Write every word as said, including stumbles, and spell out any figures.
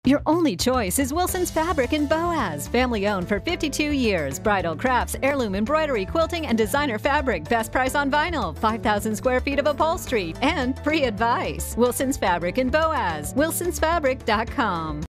Your only choice is Wilson's Fabric in Boaz. Family owned for fifty-two years. Bridal crafts, heirloom embroidery, quilting, and designer fabric. Best price on vinyl. five thousand square feet of upholstery. And free advice. Wilson's Fabric in Boaz. Wilsons Fabric dot com.